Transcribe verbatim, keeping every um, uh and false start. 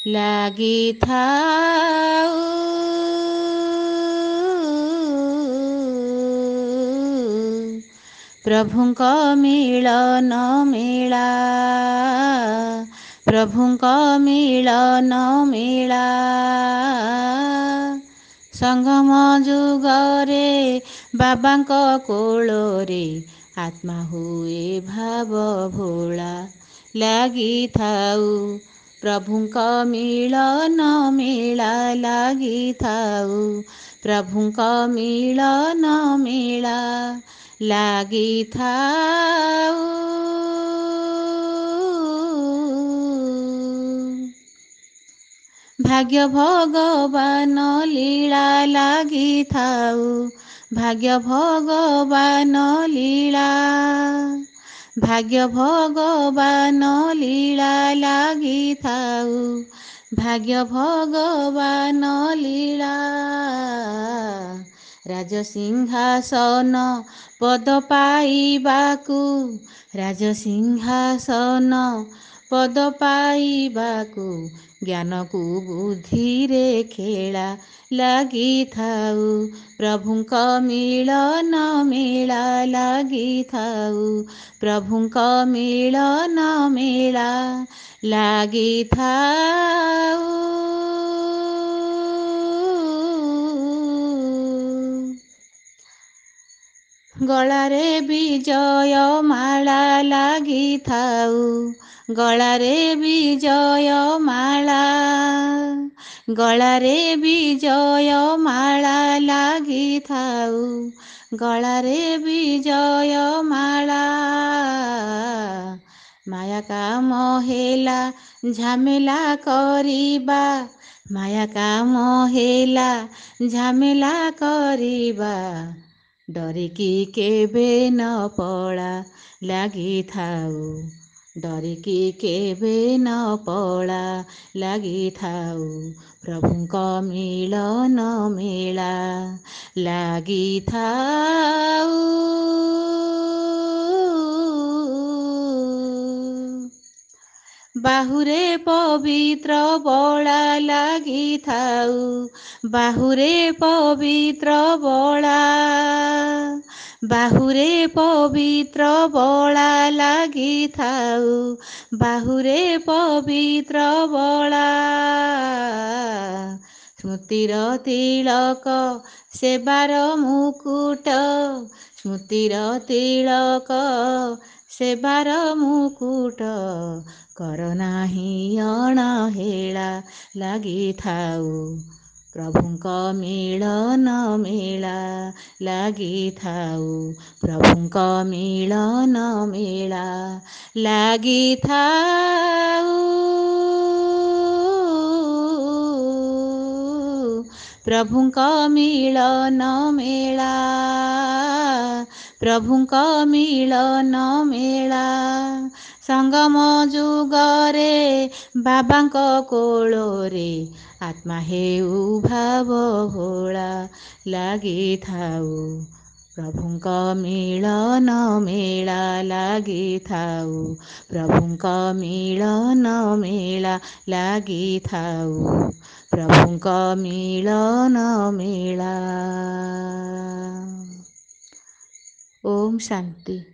ଲାଗିଥାଉ। ପ୍ରଭୁଙ୍କ ମିଳନ ମେଳା, ପ୍ରଭୁଙ୍କ ମିଳନ ମେଳା। ସଙ୍ଗମ ଯୁଗରେ ବାବାଙ୍କ କୋଳରେ ଆତ୍ମା ହୁଏ ଭାବ ଭୋଳା। ଲାଗିଥାଉ ପ୍ରଭୁଙ୍କ ମିଳନ ମେଳା, ଲାଗିଥାଉ ପ୍ରଭୁଙ୍କ ମିଳନ ମେଳା। ଲାଗିଥାଉ। ଭାଗ୍ୟ ଭଗବାନ ଲୀଳା ଲାଗିଥାଉ, ଭାଗ୍ୟ ଭଗବାନ ଲୀଳା। ଭାଗ୍ୟ ଭଗବାନ ଲୀଳା ଲାଗିଥାଉ, ଭାଗ୍ୟ ଭଗବାନ ଲୀଳା। ରାଜସିଂହାସନ ପଦ ପାଇବାକୁ, ରାଜସିଂହାସନ ପଦ ପାଇବାକୁ ଜ୍ଞାନକୁ ବୁଦ୍ଧିରେ ଖେଳା। ଲାଗିଥାଉ ପ୍ରଭୁଙ୍କ ମିଳନ ମେଳା, ଲାଗିଥାଉ ପ୍ରଭୁଙ୍କ ମିଳନ ମେଳା। ଲାଗିଥାଉ। ଗଳାରେ ବିଜୟ ମାଳା ଲାଗିଥାଉ, ଗଳାରେ ବିଜୟ ମାଳା। ଗଳାରେ ବିଜୟ ମାଳା ଲାଗିଥାଉ, ଗଳାରେ ବିଜୟ ମାଳା। ମାୟା କାମ ହେଲା ଝାମେଲା କରିବା, ମାୟା କାମ ହେଲା ଝାମେଲା କରିବା। ଡରିକି କେବେ ନ ପଳା, ଲାଗିଥାଉ ଡରିକି କେବେ ନ ପଳା। ଲାଗିଥାଉ ପ୍ରଭୁଙ୍କ ମିଳନ ମେଳା, ଲାଗିଥାଉ। ବାହୁରେ ପବିତ୍ର ବଳା ଲାଗିଥାଉ, ବାହୁରେ ପବିତ୍ର ବଳା। ବାହୁରେ ପବିତ୍ର ବଳା ଲାଗିଥାଉ, ବାହୁରେ ପବିତ୍ର ବଳା। ସ୍ମୃତିର ତିଳକ ସେବାର ମୁକୁଟ, ସ୍ମୃତିର ତିଳକ ସେବାର ମୁକୁଟ। କର ନାହିଁ ଅଣହେଳା, ଲାଗିଥାଉ ପ୍ରଭୁଙ୍କ ମିଳନ ମେଳା, ଲାଗିଥାଉ ପ୍ରଭୁଙ୍କ ମିଳନ ମେଳା। ଲାଗିଥାଉ ପ୍ରଭୁଙ୍କ ମିଳନ ମେଳା, ପ୍ରଭୁଙ୍କ ମିଳନ ମେଳା। ସଙ୍ଗମ ଯୁଗରେ ବାବାଙ୍କ କୋଳରେ ଆତ୍ମା ହେଉ ଭାବ ଭୋଳା। ଲାଗିଥାଉ ପ୍ରଭୁଙ୍କ ମିଳନ ମେଳା, ଲାଗିଥାଉ ପ୍ରଭୁଙ୍କ ମିଳନ ମେଳା। ଲାଗିଥାଉ ପ୍ରଭୁଙ୍କ ମିଳନ ମେଳା। ଓମ୍ ଶାନ୍ତି।